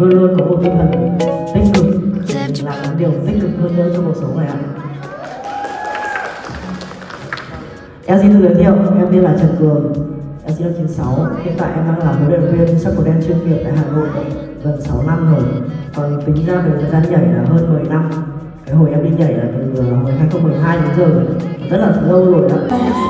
luôn luôn có một tinh thần tích cực, làm những điều tích cực hơn nữa trong cuộc sống này ạ. Em xin tự giới thiệu, em tên là Trần Cường, em sinh năm 96. Hiện tại em đang là huấn luyện viên Subcribes chuyên nghiệp tại Hà Nội gần 6 năm rồi. Còn tính ra về thời gian nhảy là hơn 10 năm. Cái hồi em đi nhảy là từ hồi 2012 đến giờ rồi, rất là lâu rồi đó.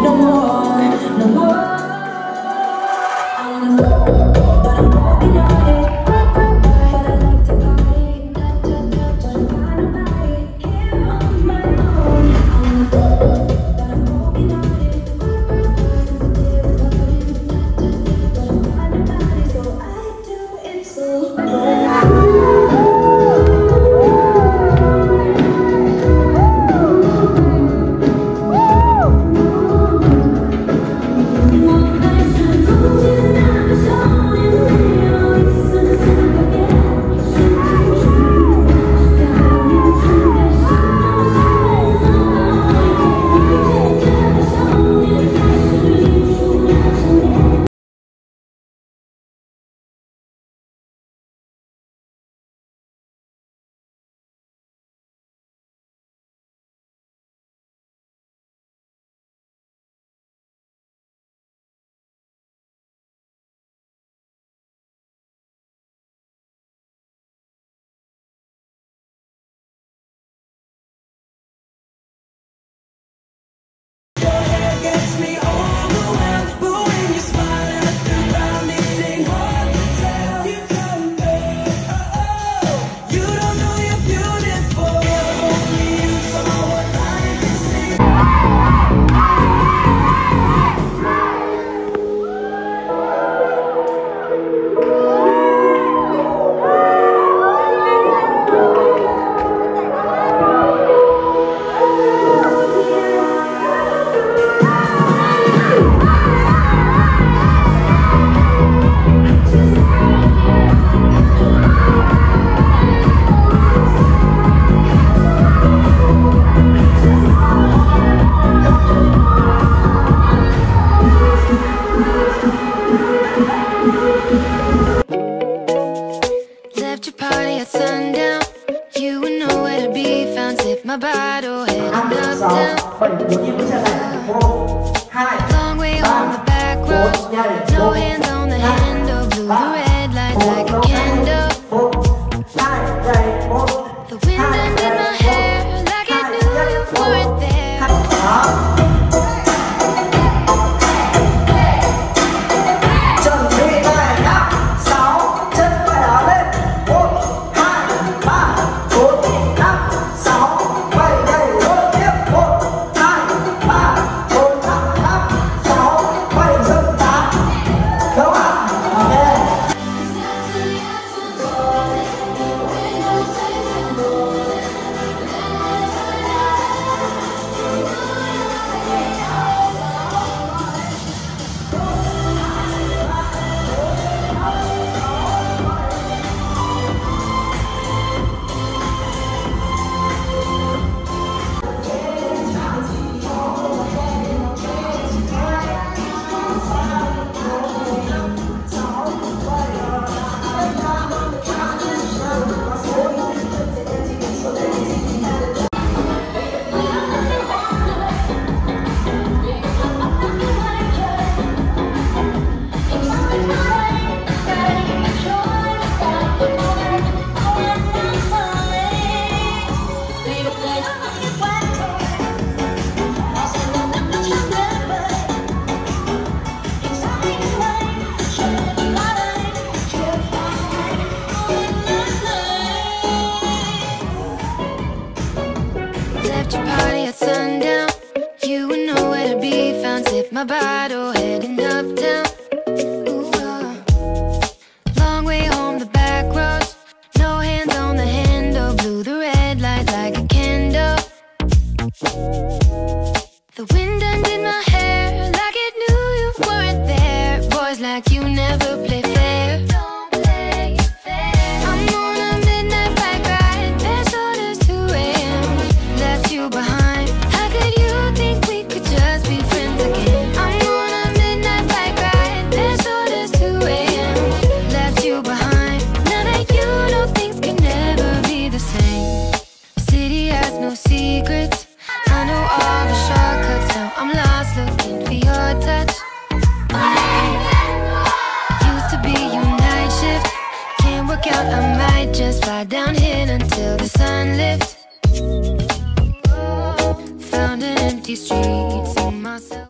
My bottle heading uptown. Long way on the back road. No hands on the handle. Blew the red light like a candle. The wind under my hair like I knew you weren't there. Chuẩn bị này nhá. 6 chân phải đá lên. 1, 2, 3, 4, 5, 6. My bottle heading uptown. Long way home the back roads. No hands on the handle. Blew the red light like a candle. The wind undid my hair like it knew you weren't there. Boys like you never play fair. Don't play fair. I'm on a midnight bike ride. There's orders 2 a.m. Left you behind. How could you think we could just be friends again? There's orders 2 a.m. Left you behind. Now that you out, I might just lie down here until the sun lifts. Found an empty street, see myself.